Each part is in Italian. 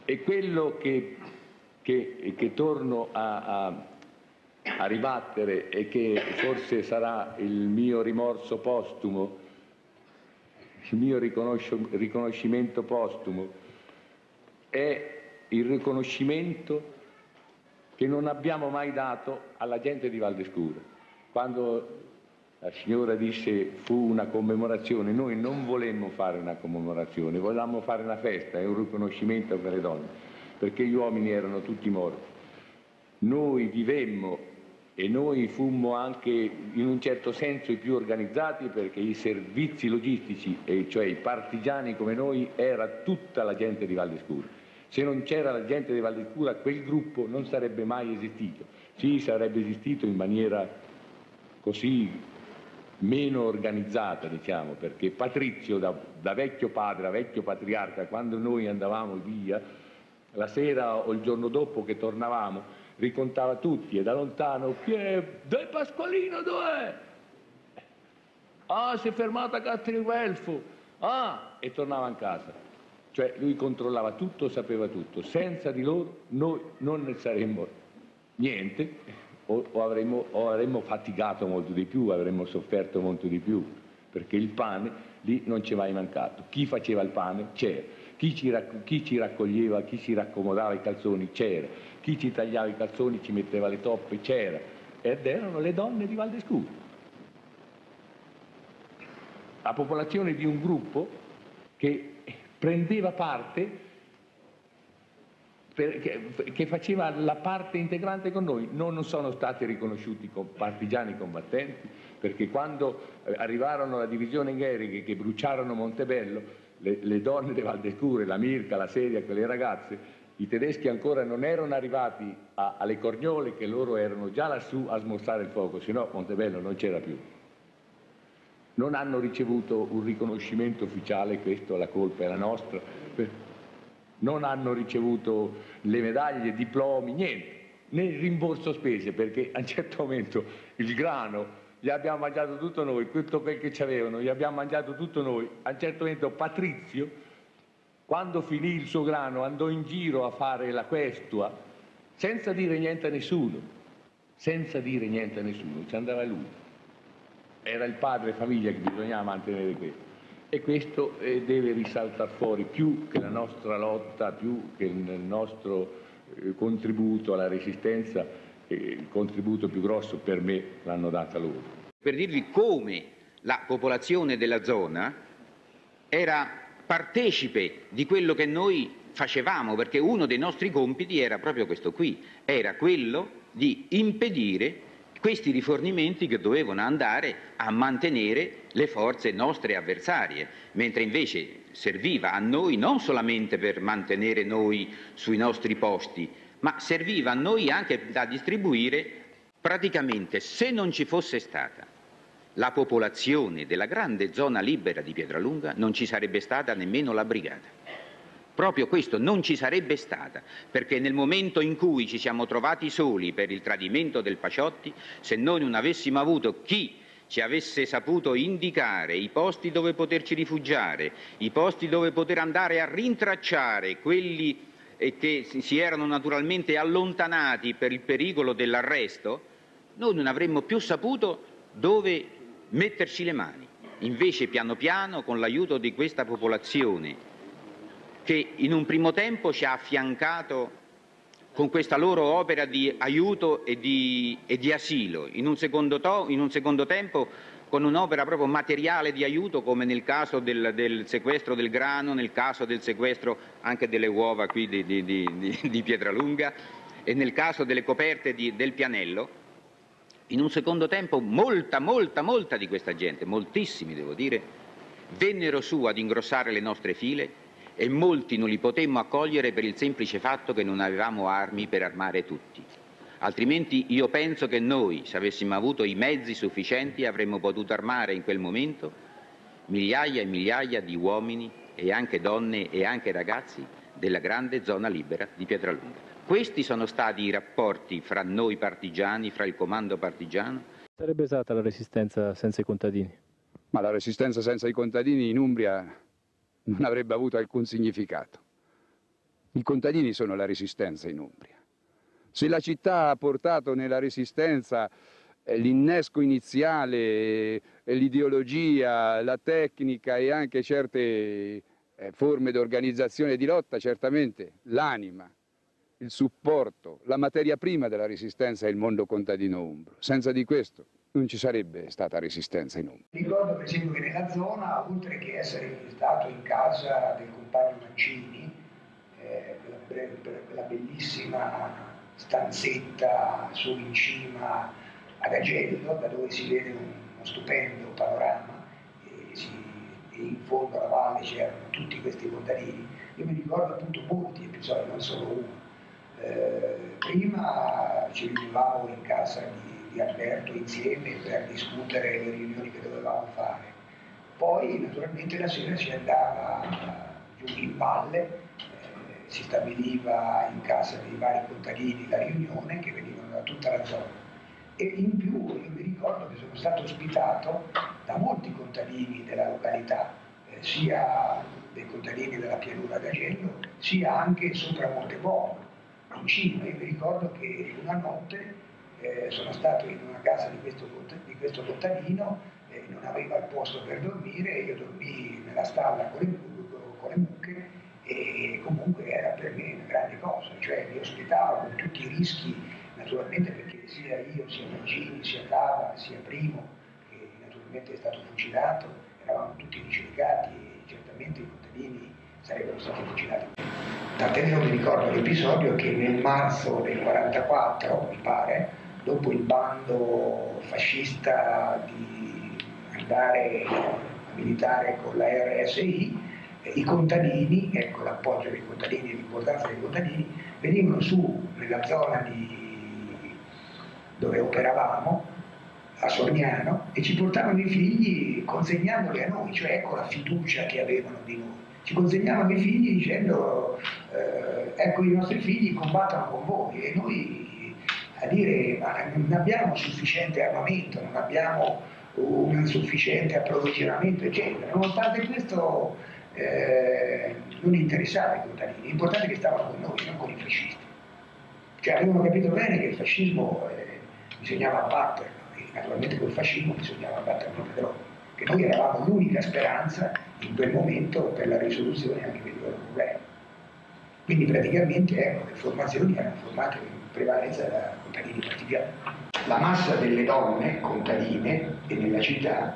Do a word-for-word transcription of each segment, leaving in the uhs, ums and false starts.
E quello che, che, che torno a, a, a ribattere e che forse sarà il mio rimorso postumo, il mio riconoscimento postumo, è il riconoscimento che non abbiamo mai dato alla gente di Valdescura. Quando la signora disse fu una commemorazione, noi non volemmo fare una commemorazione, volevamo fare una festa e un riconoscimento per le donne, perché gli uomini erano tutti morti. Noi vivemmo e noi fummo anche in un certo senso i più organizzati, perché i servizi logistici, e cioè i partigiani come noi, era tutta la gente di Valdescura. Se non c'era la gente di Valdescura, quel gruppo non sarebbe mai esistito. Sì, sarebbe esistito in maniera così meno organizzata, diciamo, perché Patrizio, da, da vecchio padre, da vecchio patriarca, quando noi andavamo via, la sera o il giorno dopo che tornavamo, ricontava tutti e da lontano: chi è? De Pasqualino dov'è? Ah, si è fermato a Castelguelfo. Ah, e tornava in casa. Cioè lui controllava tutto, sapeva tutto. Senza di loro noi non ne saremmo niente. O, o, avremmo, o avremmo faticato molto di più, avremmo sofferto molto di più, perché il pane lì non ci è mai mancato. Chi faceva il pane c'era, chi ci, chi ci raccoglieva, chi ci raccomodava i calzoni c'era, chi ci tagliava i calzoni, ci metteva le toppe c'era, ed erano le donne di Valdescura. La popolazione di un gruppo che prendeva parte, che faceva la parte integrante con noi. Non sono stati riconosciuti come partigiani combattenti, perché quando arrivarono la divisione Gherighe, che bruciarono Montebello, le, le donne di Valdescura, la Mirka, la Sedia, quelle ragazze, i tedeschi ancora non erano arrivati a, alle Corniole, che loro erano già lassù a smorzare il fuoco, se no Montebello non c'era più. Non hanno ricevuto un riconoscimento ufficiale, questo la colpa è la nostra. Non hanno ricevuto le medaglie, diplomi, niente, né il rimborso spese, perché a un certo momento il grano gli abbiamo mangiato tutto noi, tutto quel che c'avevano, gli abbiamo mangiato tutto noi. A un certo momento Patrizio, quando finì il suo grano, andò in giro a fare la questua senza dire niente a nessuno, senza dire niente a nessuno, ci andava lui. Era il padre famiglia che bisognava mantenere questo. E questo eh, deve risaltare fuori più che la nostra lotta, più che il nostro eh, contributo alla resistenza, eh, il contributo più grosso per me l'hanno data loro. Per dirvi come la popolazione della zona era partecipe di quello che noi facevamo, perché uno dei nostri compiti era proprio questo qui, era quello di impedire questi rifornimenti che dovevano andare a mantenere le forze nostre avversarie, mentre invece serviva a noi non solamente per mantenere noi sui nostri posti, ma serviva a noi anche da distribuire. Praticamente, se non ci fosse stata la popolazione della grande zona libera di Pietralunga, non ci sarebbe stata nemmeno la brigata. Proprio questo non ci sarebbe stata, perché nel momento in cui ci siamo trovati soli per il tradimento del Paciotti, se noi non avessimo avuto chi ci avesse saputo indicare i posti dove poterci rifugiare, i posti dove poter andare a rintracciare quelli che si erano naturalmente allontanati per il pericolo dell'arresto, noi non avremmo più saputo dove metterci le mani. Invece piano piano, con l'aiuto di questa popolazione, che in un primo tempo ci ha affiancato con questa loro opera di aiuto e di, e di asilo, in un, secondo to, in un secondo tempo con un'opera proprio materiale di aiuto, come nel caso del, del sequestro del grano, nel caso del sequestro anche delle uova qui di, di, di, di Pietralunga e nel caso delle coperte di, del Pianello. In un secondo tempo molta, molta, molta di questa gente, moltissimi devo dire, vennero su ad ingrossare le nostre file, e molti non li potemmo accogliere per il semplice fatto che non avevamo armi per armare tutti. Altrimenti io penso che noi, se avessimo avuto i mezzi sufficienti, avremmo potuto armare in quel momento migliaia e migliaia di uomini e anche donne e anche ragazzi della grande zona libera di Pietralunga. Questi sono stati i rapporti fra noi partigiani, fra il comando partigiano. Sarebbe stata la resistenza senza i contadini? Ma la resistenza senza i contadini in Umbria non avrebbe avuto alcun significato. I contadini sono la resistenza in Umbria. Se la città ha portato nella resistenza eh, l'innesco iniziale, eh, l'ideologia, la tecnica e anche certe eh, forme di organizzazione e di lotta, certamente l'anima, il supporto, la materia prima della resistenza è il mondo contadino umbro. Senza di questo non ci sarebbe stata resistenza in Umbria. Ricordo per esempio che nella zona, oltre che essere stato in casa del compagno Mancini, eh, quella, quella bellissima stanzetta su in cima ad Agello, da dove si vede un, uno stupendo panorama, e, si, e in fondo alla valle c'erano tutti questi contadini. Io mi ricordo appunto molti episodi, non solo uno. Eh, prima ci riunivamo in casa di, di Alberto insieme per discutere le riunioni che dovevamo fare, poi naturalmente la sera si andava giù in valle, eh, si stabiliva in casa dei vari contadini la riunione che venivano da tutta la zona, e in più io mi ricordo che sono stato ospitato da molti contadini della località, eh, sia dei contadini della pianura d'Agello sia anche sopra Montebuono in cima. Io mi ricordo che una notte eh, sono stato in una casa di questo, di questo contadino, eh, non aveva il posto per dormire, io dormii nella stalla con le, con le mucche, e comunque era per me una grande cosa, cioè mi ospitava con tutti i rischi, naturalmente, perché sia io, sia Mancini, sia Cava, sia Primo, che naturalmente è stato fucilato, eravamo tutti ricercati e certamente i contadini sarebbero stati fucilati. Tant'è che io mi ricordo l'episodio che nel marzo del quarantaquattro, mi pare, dopo il bando fascista di andare a militare con la R S I, eh, i contadini, ecco l'appoggio dei contadini, l'importanza dei contadini, venivano su nella zona di, dove operavamo, a Sorniano, e ci portavano i figli consegnandoli a noi, cioè ecco la fiducia che avevano di noi. Ci consegnavano i figli dicendo eh, ecco i nostri figli combattono con voi, e noi a dire ma non abbiamo sufficiente armamento, non abbiamo un sufficiente approvvigionamento eccetera. Nonostante questo eh, non interessava i contadini, l'importante è che stavano con noi, non con i fascisti. Cioè avevano capito bene che il fascismo eh, bisognava abbatterlo, e naturalmente col fascismo bisognava abbatterlo proprio, che noi eravamo l'unica speranza in quel momento per la risoluzione anche dei loro problemi. Quindi praticamente ecco, le formazioni erano formate in prevalenza da contadini partigiani. La massa delle donne contadine e nella città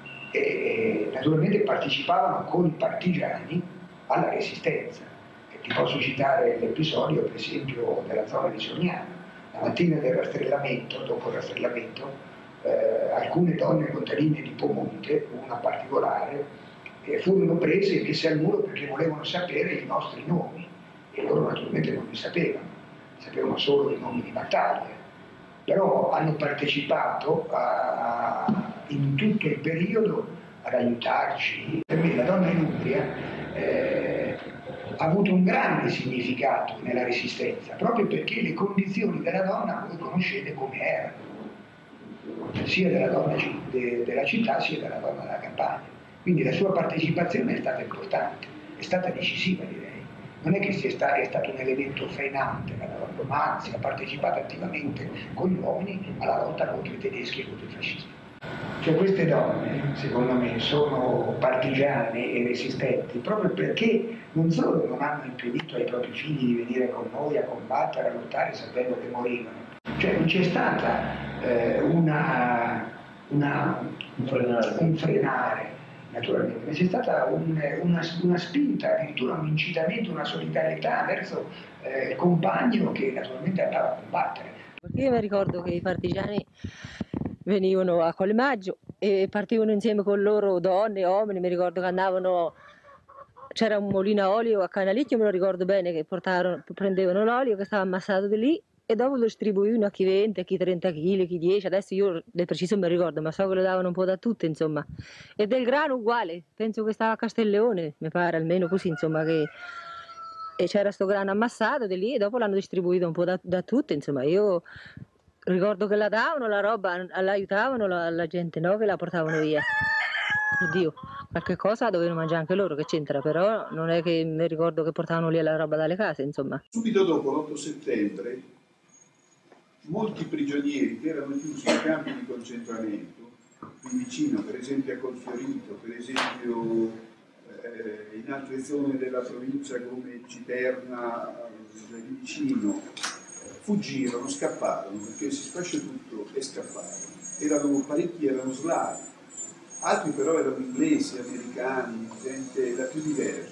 eh, naturalmente partecipavano con i partigiani alla resistenza. E ti posso citare l'episodio per esempio della zona di Sorniano. La mattina del rastrellamento, dopo il rastrellamento, eh, alcune donne contadine di Pomonte, una particolare, eh, furono prese e messe al muro perché volevano sapere i nostri nomi, e loro naturalmente non li sapevano, sapevano solo i nomi di battaglia, però hanno partecipato a, a, in tutto il periodo ad aiutarci. Per me la donna in Umbria eh, ha avuto un grande significato nella resistenza, proprio perché le condizioni della donna voi conoscete come erano, sia della donna de, della città sia della donna della campagna. Quindi la sua partecipazione è stata importante, è stata decisiva, direi. Non è che sia sta, è stato un elemento frenante la donna, ma anzi ha partecipato attivamente con gli uomini alla lotta contro i tedeschi e contro i fascisti. Cioè queste donne, secondo me, sono partigiane e resistenti proprio perché non solo non hanno impedito ai propri figli di venire con noi a combattere, a lottare sapendo che morivano, cioè non c'è stata eh, una, una, un, frenare. un frenare, naturalmente, ma c'è stata un, una, una spinta, addirittura un incitamento, una solidarietà verso eh, il compagno che naturalmente andava a combattere. Perché io mi ricordo che i partigiani venivano a Collemaggiò e partivano insieme con loro donne, uomini, mi ricordo che andavano, c'era un mulino a olio a Canalicchio, me lo ricordo bene, che portarono, prendevano l'olio che stava ammassato di lì e dopo lo distribuivano a chi venti, a chi trenta chili, a chi dieci, adesso io del preciso non mi ricordo, ma so che lo davano un po' da tutte, insomma. E del grano uguale, penso che stava a Castelleone, mi pare, almeno così, insomma, che e c'era sto grano ammassato di lì e dopo l'hanno distribuito un po' da, da tutte, insomma. Io ricordo che la davano la roba, la aiutavano la, la gente, no? Che la portavano via. Oddio, qualche cosa dovevano mangiare anche loro, che c'entra, però non è che mi ricordo che portavano lì la roba dalle case, insomma. Subito dopo l'otto settembre, molti prigionieri che erano chiusi in campi di concentramento, qui vicino, per esempio a Colfiorito, per esempio eh, in altre zone della provincia come Citerna, eh, vicino, fuggirono, scapparono, perché si sfascia tutto e scapparono. Erano, parecchi erano slavi, altri però erano inglesi, americani, gente da più diversa.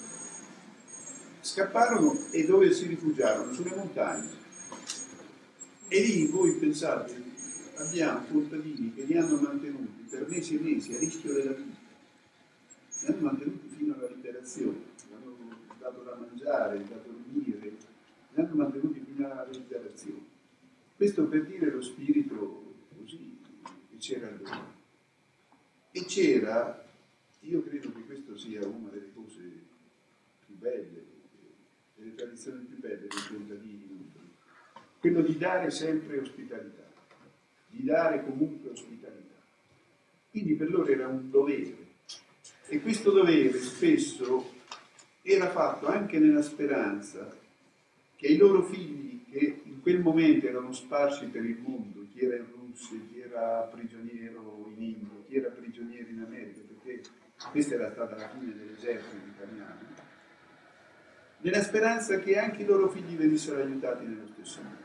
Scapparono e dove si rifugiarono? Sulle montagne. E lì voi pensate, abbiamo contadini che li hanno mantenuti per mesi e mesi a rischio della vita, li hanno mantenuti fino alla liberazione, li hanno dato da mangiare, da dormire, li hanno mantenuti fino alla liberazione. Questo per dire lo spirito così che c'era allora. E c'era, io credo che questo sia una delle cose più belle, delle tradizioni più belle dei contadini, quello di dare sempre ospitalità, di dare comunque ospitalità. Quindi per loro era un dovere, e questo dovere spesso era fatto anche nella speranza che i loro figli, che in quel momento erano sparsi per il mondo, chi era in Russia, chi era prigioniero in India, chi era prigioniero in America, perché questa era stata la fine dell'esercito italiano, nella speranza che anche i loro figli venissero aiutati nello stesso modo.